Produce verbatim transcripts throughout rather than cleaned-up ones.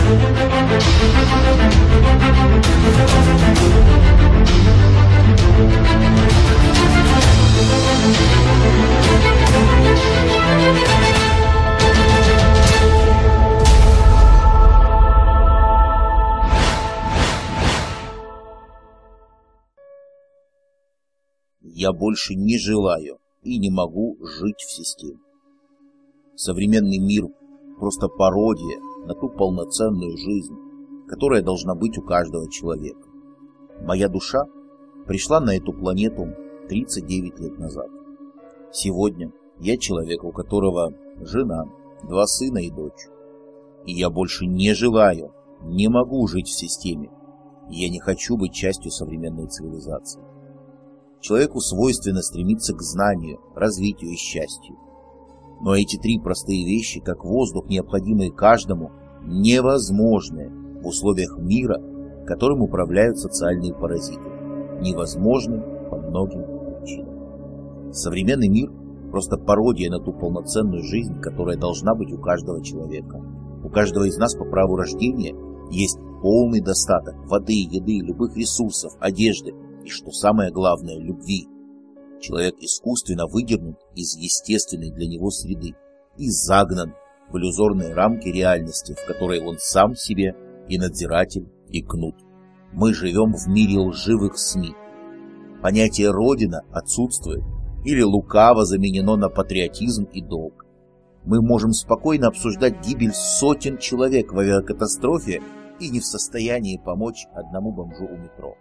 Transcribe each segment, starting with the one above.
Я больше не желаю и не могу жить в системе. Современный мир просто пародия на ту полноценную жизнь, которая должна быть у каждого человека. Моя душа пришла на эту планету тридцать девять лет назад. Сегодня я человек, у которого жена, два сына и дочь. И я больше не желаю, не могу жить в системе. И я не хочу быть частью современной цивилизации. Человеку свойственно стремиться к знанию, развитию и счастью. Но эти три простые вещи, как воздух, необходимые каждому, невозможны в условиях мира, которым управляют социальные паразиты. Невозможны по многим причинам. Современный мир – просто пародия на ту полноценную жизнь, которая должна быть у каждого человека. У каждого из нас по праву рождения есть полный достаток воды, еды, любых ресурсов, одежды и, что самое главное, любви. Человек искусственно выдернут из естественной для него среды и загнан в иллюзорные рамки реальности, в которой он сам себе и надзиратель, и кнут. Мы живем в мире лживых СМИ. Понятие «родина» отсутствует или лукаво заменено на патриотизм и долг. Мы можем спокойно обсуждать гибель сотен человек в авиакатастрофе и не в состоянии помочь одному бомжу у метро.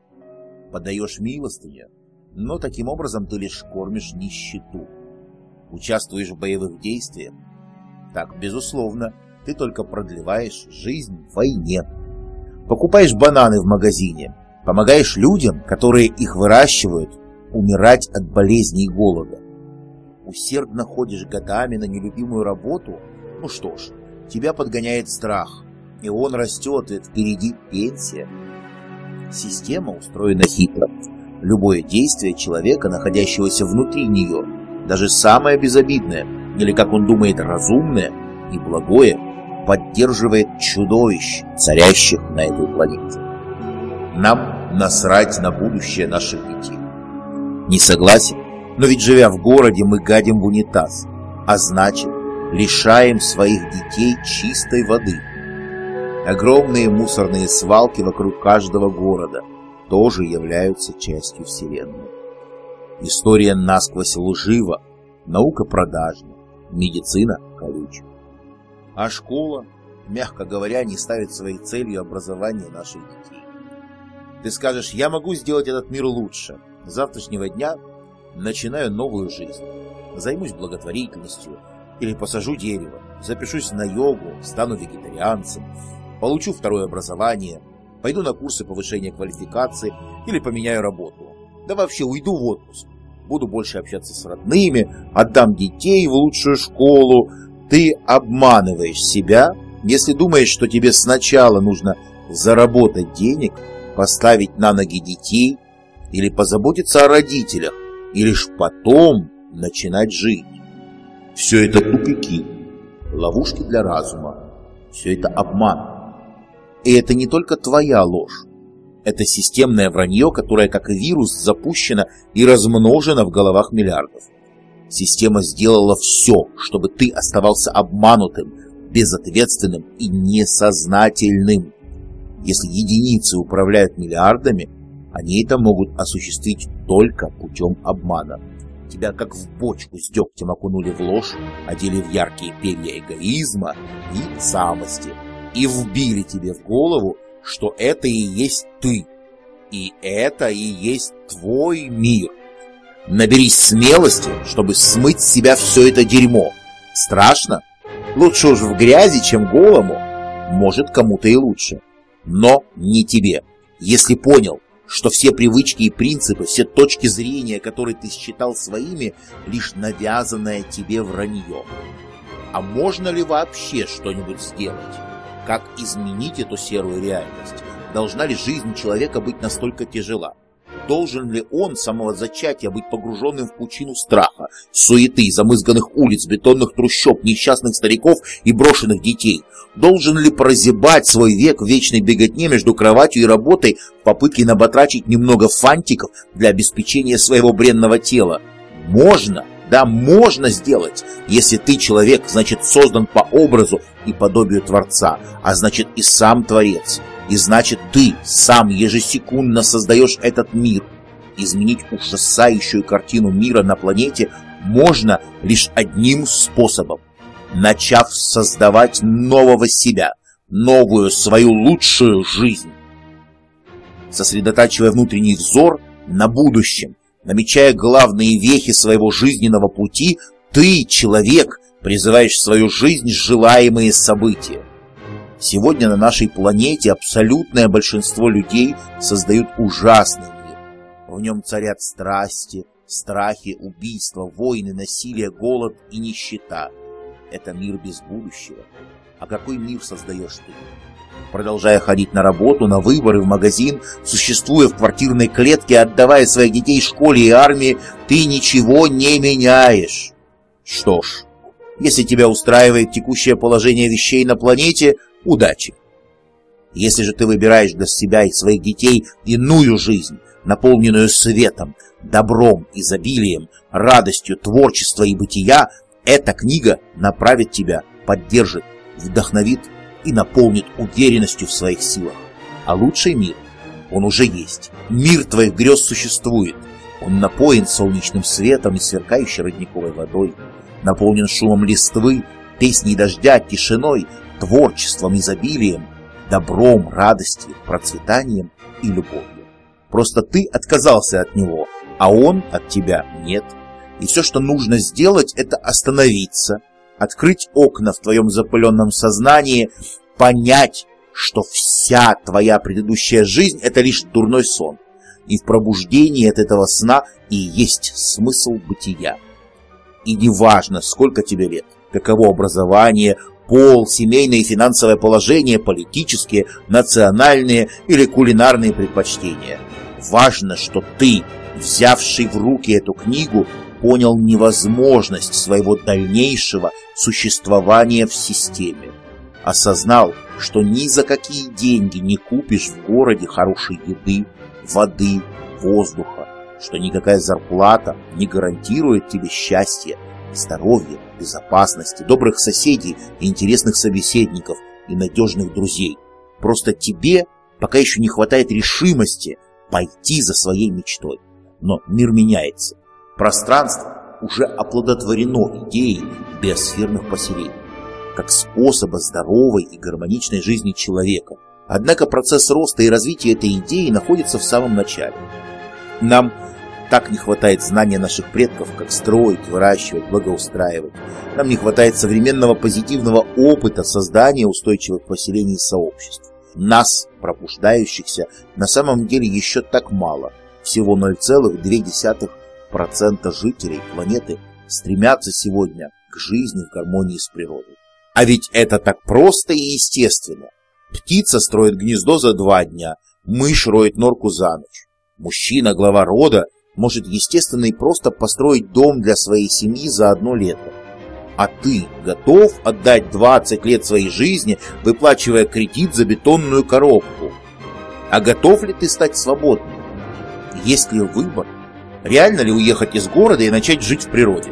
Подаешь милостыню, но таким образом ты лишь кормишь нищету. Участвуешь в боевых действиях? Так, безусловно, ты только продлеваешь жизнь в войне. Покупаешь бананы в магазине, помогаешь людям, которые их выращивают, умирать от болезней и голода. Усердно ходишь годами на нелюбимую работу? Ну что ж, тебя подгоняет страх, и он растет, и впереди пенсия. Система устроена хитро. Любое действие человека, находящегося внутри нее, даже самое безобидное, или, как он думает, разумное и благое, поддерживает чудовищ, царящих на этой планете. Нам насрать на будущее наших детей. Не согласен? Но ведь, живя в городе, мы гадим в унитаз, а значит, лишаем своих детей чистой воды. Огромные мусорные свалки вокруг каждого города тоже являются частью Вселенной. История насквозь лжива, наука продажна, медицина колюча. А школа, мягко говоря, не ставит своей целью образование наших детей. Ты скажешь: я могу сделать этот мир лучше. С завтрашнего дня начинаю новую жизнь. Займусь благотворительностью или посажу дерево, запишусь на йогу, стану вегетарианцем, получу второе образование, пойду на курсы повышения квалификации или поменяю работу. Да вообще уйду в отпуск. Буду больше общаться с родными, отдам детей в лучшую школу. Ты обманываешь себя, если думаешь, что тебе сначала нужно заработать денег, поставить на ноги детей или позаботиться о родителях, и лишь потом начинать жить. Все это тупики, ловушки для разума, все это обман. И это не только твоя ложь. Это системное вранье, которое, как и вирус, запущено и размножено в головах миллиардов. Система сделала все, чтобы ты оставался обманутым, безответственным и несознательным. Если единицы управляют миллиардами, они это могут осуществить только путем обмана. Тебя как в бочку с дегтем окунули в ложь, одели в яркие перья эгоизма и самости и вбили тебе в голову, что это и есть ты, и это и есть твой мир. Наберись смелости, чтобы смыть с себя все это дерьмо. Страшно? Лучше уж в грязи, чем голому. Может, кому-то и лучше. Но не тебе. Если понял, что все привычки и принципы, все точки зрения, которые ты считал своими, лишь навязанное тебе вранье. А можно ли вообще что-нибудь сделать? Как изменить эту серую реальность? Должна ли жизнь человека быть настолько тяжела? Должен ли он с самого зачатия быть погруженным в пучину страха, суеты, замызганных улиц, бетонных трущоб, несчастных стариков и брошенных детей? Должен ли прозябать свой век в вечной беготне между кроватью и работой в попытке наботрачить немного фантиков для обеспечения своего бренного тела? Можно, да, можно сделать, если ты человек, значит, создан по образу и подобию Творца, а значит и сам Творец. И значит, ты сам ежесекундно создаешь этот мир. Изменить ужасающую картину мира на планете можно лишь одним способом. Начав создавать нового себя, новую свою лучшую жизнь. Сосредотачивая внутренний взор на будущем, намечая главные вехи своего жизненного пути, ты, человек, призываешь в свою жизнь желаемые события. Сегодня на нашей планете абсолютное большинство людей создают ужасный мир. В нем царят страсти, страхи, убийства, войны, насилие, голод и нищета. Это мир без будущего. А какой мир создаешь ты? Продолжая ходить на работу, на выборы, в магазин, существуя в квартирной клетке, отдавая своих детей школе и армии, ты ничего не меняешь. Что ж, если тебя устраивает текущее положение вещей на планете, удачи. Если же ты выбираешь для себя и своих детей иную жизнь, наполненную светом, добром, изобилием, радостью, творчеством и бытия, эта книга направит тебя, поддержит, вдохновит и наполнит уверенностью в своих силах. А лучший мир, он уже есть. Мир твоих грез существует. Он напоен солнечным светом и сверкающей родниковой водой, наполнен шумом листвы, песней дождя, тишиной, творчеством, изобилием, добром, радостью, процветанием и любовью. Просто ты отказался от него, а он от тебя нет. И все, что нужно сделать, это остановиться, открыть окна в твоем запыленном сознании, понять, что вся твоя предыдущая жизнь — это лишь дурной сон. И в пробуждении от этого сна и есть смысл бытия. И неважно, сколько тебе лет, каково образование, пол, семейное и финансовое положение, политические, национальные или кулинарные предпочтения. Важно, что ты, взявший в руки эту книгу, понял невозможность своего дальнейшего существования в системе. Осознал, что ни за какие деньги не купишь в городе хорошей еды, воды, воздуха, что никакая зарплата не гарантирует тебе счастья, здоровья, безопасности, добрых соседей, интересных собеседников и надежных друзей. Просто тебе пока еще не хватает решимости пойти за своей мечтой. Но мир меняется. Пространство уже оплодотворено идеей биосферных поселений, как способа здоровой и гармоничной жизни человека. Однако процесс роста и развития этой идеи находится в самом начале. Нам так не хватает знания наших предков, как строить, выращивать, благоустраивать. Нам не хватает современного позитивного опыта создания устойчивых поселений и сообществ. Нас, пробуждающихся, на самом деле еще так мало. Всего ноль целых две десятых процента жителей планеты стремятся сегодня к жизни в гармонии с природой. А ведь это так просто и естественно. Птица строит гнездо за два дня, мышь роет норку за ночь. Мужчина, глава рода, может естественно и просто построить дом для своей семьи за одно лето. А ты готов отдать двадцать лет своей жизни, выплачивая кредит за бетонную коробку? А готов ли ты стать свободным? Есть ли выбор? Реально ли уехать из города и начать жить в природе?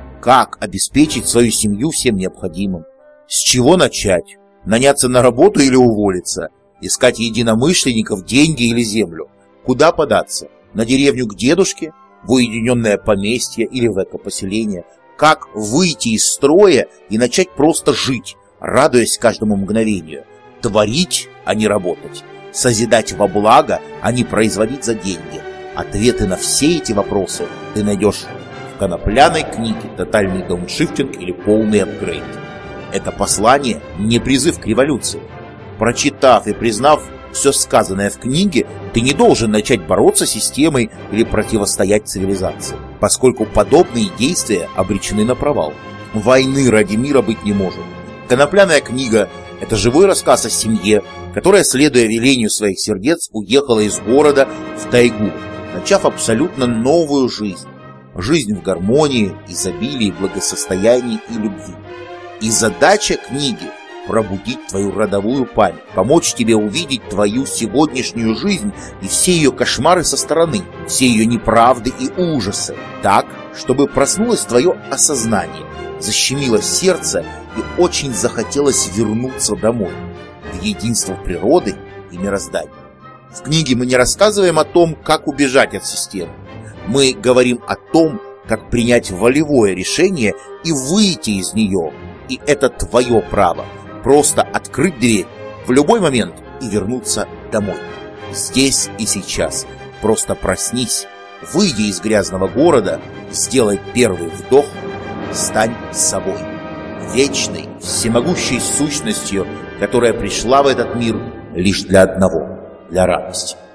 Как обеспечить свою семью всем необходимым? С чего начать? Наняться на работу или уволиться? Искать единомышленников, деньги или землю? Куда податься? На деревню к дедушке? В уединенное поместье или в экопоселение? Как выйти из строя и начать просто жить, радуясь каждому мгновению? Творить, а не работать. Созидать во благо, а не производить за деньги. Ответы на все эти вопросы ты найдешь в конопляной книге «Тотальный дауншифтинг» или «Полный апгрейд». Это послание не призыв к революции. Прочитав и признав все сказанное в книге, ты не должен начать бороться с системой или противостоять цивилизации, поскольку подобные действия обречены на провал. Войны ради мира быть не может. Конопляная книга – это живой рассказ о семье, которая, следуя велению своих сердец, уехала из города в тайгу, начав абсолютно новую жизнь. Жизнь в гармонии, изобилии, благосостоянии и любви. И задача книги – пробудить твою родовую память, помочь тебе увидеть твою сегодняшнюю жизнь и все ее кошмары со стороны, все ее неправды и ужасы, так, чтобы проснулось твое осознание, защемило сердце и очень захотелось вернуться домой, в единство природы и мироздания. В книге мы не рассказываем о том, как убежать от системы. Мы говорим о том, как принять волевое решение и выйти из нее. И это твое право. Просто открыть дверь в любой момент и вернуться домой. Здесь и сейчас. Просто проснись, выйди из грязного города, сделай первый вдох, стань собой. Вечной, всемогущей сущностью, которая пришла в этот мир лишь для одного, для радости.